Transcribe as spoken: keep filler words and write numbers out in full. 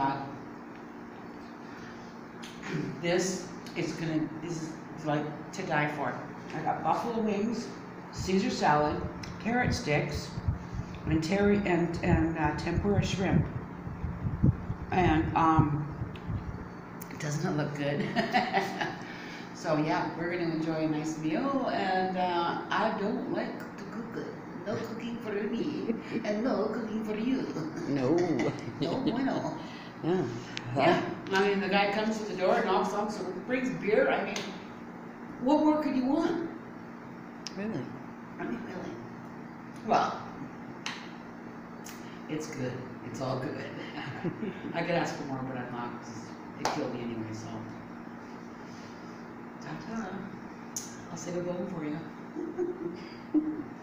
God. This is gonna, this is like to die for. I got buffalo wings, Caesar salad, carrot sticks, and terry and and uh, tempura shrimp. And um, doesn't it look good? So yeah, we're gonna enjoy a nice meal, and uh, I don't like to cook it. No cooking for me, and no cooking for you. No. No bueno. Yeah. Yeah, I mean, the guy comes to the door, knocks on, so brings beer. I mean, what more could you want? Really? I mean, really. Well, it's good. It's all good. I could ask for more, but I'm not. It killed me anyway, so. Ta-ta. I'll save a bone for you.